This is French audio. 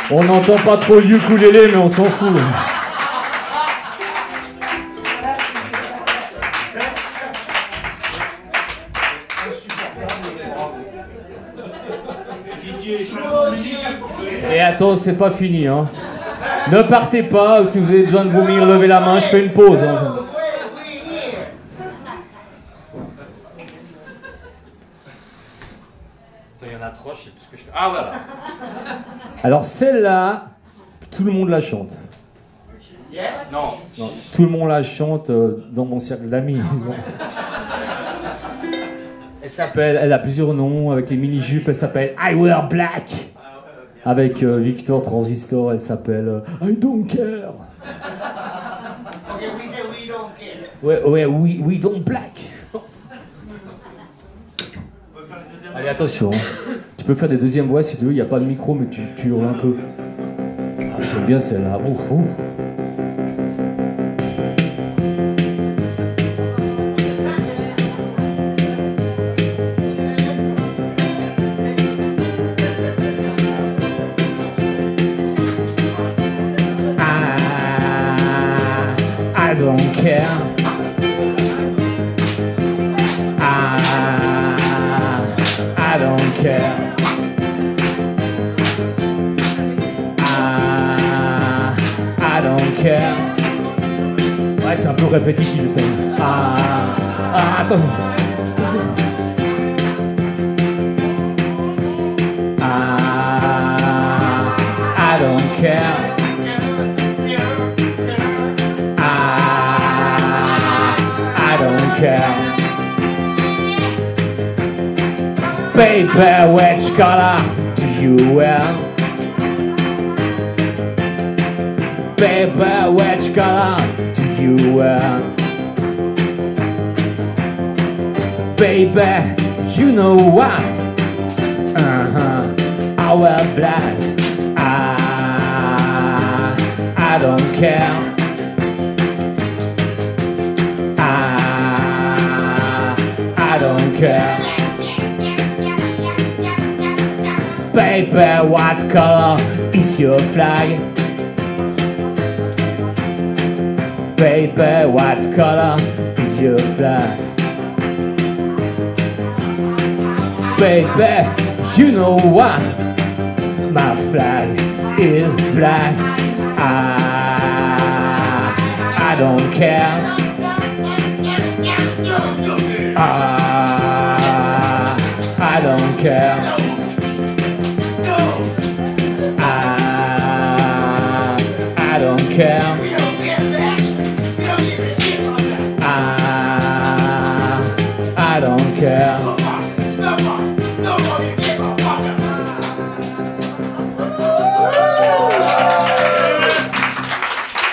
On n'entend pas trop le ukulélé, mais on s'en fout. Et attends, c'est pas fini, hein. Ne partez pas, si vous avez besoin de vomir, levez la main, je fais une pause. Hein. Il y en a trois, je sais plus ce que je fais. Ah voilà. Alors celle-là, tout le monde la chante. Yes. Non, tout le monde la chante dans mon cercle d'amis. Elle a plusieurs noms avec les mini-jupes, elle s'appelle I Wear Black. Avec Victor Transistor, elle s'appelle I Don't Care. Ok, we say we don't care. Ouais, we don't black. Allez, attention. Tu peux faire des deuxièmes voix si tu veux, il n'y a pas de micro, mais tu hurles un peu. Ah, j'aime bien celle-là. I don't care. I don't care. I don't care. Ouais, c'est un peu répétitif, je sais. Attends. I don't care. I don't care. Baby, which color do you wear? Baby, which color do you wear? Baby, you know why? I wear black. I don't care. I don't care. Baby, what color is your flag? Baby, what color is your flag? Baby, you know what? My flag is black. I don't care. I don't care. I don't care. I don't care.